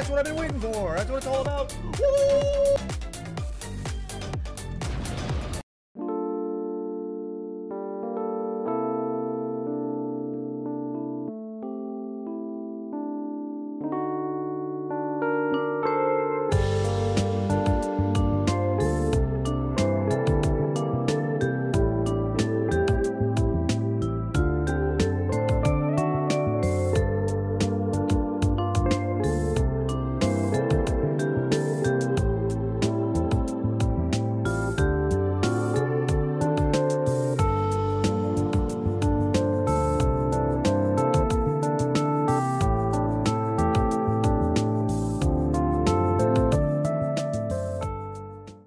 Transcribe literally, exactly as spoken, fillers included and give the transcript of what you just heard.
That's what I've been waiting for. That's what it's all about. Woo!